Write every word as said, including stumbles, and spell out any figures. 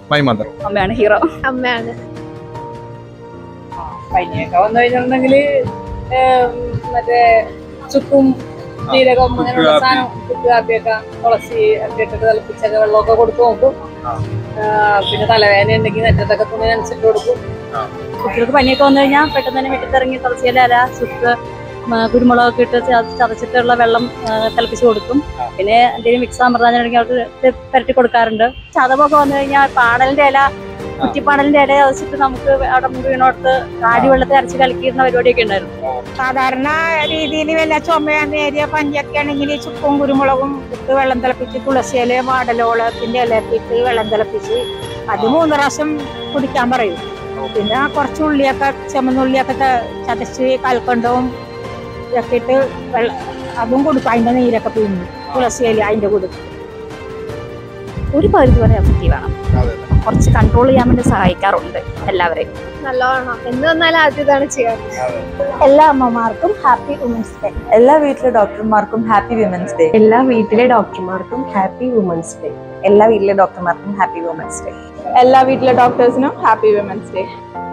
My mother. അമ്മയാണ് hero. അമ്മയാണ്. പനിയൊക്കെ വന്നു കഴിഞ്ഞിട്ടുണ്ടെങ്കിൽ മറ്റേ ചുക്കും ജീരകം അങ്ങനെയുള്ള സാധനം കുത്തുകാപ്പിയൊക്കെ തുളസി ഒക്കെ ഇട്ടിട്ട് തിളപ്പിച്ചൊക്കെ വെള്ളമൊക്കെ കൊടുത്തു നോക്കും. പിന്നെ തലവേദന ഉണ്ടെങ്കിൽ നെറ്റത്തൊക്കെ തുണി നനച്ചിട്ട് കൊടുക്കും. കുട്ടികൾക്ക് പനിയൊക്കെ വന്നു കഴിഞ്ഞാൽ പെട്ടെന്ന് തന്നെ വെട്ടിത്തിറങ്ങി തുളസിയില അല ചുക്ക് കുരുമുളകൊക്കെ ഇട്ട് ചതച്ചിട്ടുള്ള വെള്ളം തിളപ്പിച്ച് കൊടുക്കും. പിന്നെ എന്തെങ്കിലും മിക്സ് അമൃതാഞ്ജനെങ്കിൽ അവർക്ക് പുരട്ടി കൊടുക്കാറുണ്ട്. ചതവൊക്കെ വന്നു കഴിഞ്ഞാൽ പാടലിന്റെ ഇല കുറ്റിപ്പാടലിന്റെ ഇല ചതച്ചിട്ട് നമുക്ക് അവിടെ വീണോടത്ത് കാടി വെള്ളത്തിൽ അരച്ച് കലക്കിയിരുന്ന പരിപാടിയൊക്കെ ഉണ്ടായിരുന്നു. സാധാരണ രീതിയിൽ വല്ല ചുമ നേരിയ പഞ്ചൊക്കെ ആണെങ്കിൽ ചുക്കും കുരുമുളകും ഇട്ട് വെള്ളം തിളപ്പിച്ച് തുളസിയില വാടലോളത്തിന്റെ ഇലയൊക്കെ ഇട്ട് വെള്ളം തിളപ്പിച്ച് അത് മൂന്ന് പ്രാവശ്യം കുടിക്കാൻ പറയും. പിന്നെ കുറച്ച് ഉള്ളിയൊക്കെ ചുമന്നുള്ളിയൊക്കെ ചതച്ച് കൽക്കണ്ടവും ഇതൊക്കെ ഇട്ട് വെള്ളം അതും കൊടുക്കും. അതിന്റെ നീരൊക്കെ പിഴിഞ്ഞ് തുളസിയില അതിന്റെ കൊടുക്കും. ഒരു പരിധി വരെ എഫക്റ്റീവാണ്. കുറച്ച് കൺട്രോൾ ചെയ്യാൻ വേണ്ടി സഹായിക്കാറുണ്ട് എല്ലാവരെയും. നല്ലോണം എന്ന് വന്നാലും ആദ്യം ഇതാണ് ചെയ്യാറ്. എല്ലാ അമ്മമാർക്കും ഹാപ്പി വുമൻസ് ഡേ. എല്ലാ വീട്ടിലെ ഡോക്ടർമാർക്കും ഹാപ്പി വിമൻസ് ഡേ. എല്ലാ വീട്ടിലെ ഡോക്ടർമാർക്കും ഹാപ്പി വുമൻസ് ഡേ. എല്ലാ വീട്ടിലെ ഡോക്ടർമാർക്കും ഹാപ്പി വിമൻസ് ഡേ. എല്ലാ വീട്ടിലെ ഡോക്ടേഴ്സിനും ഹാപ്പി വിമൻസ് ഡേ.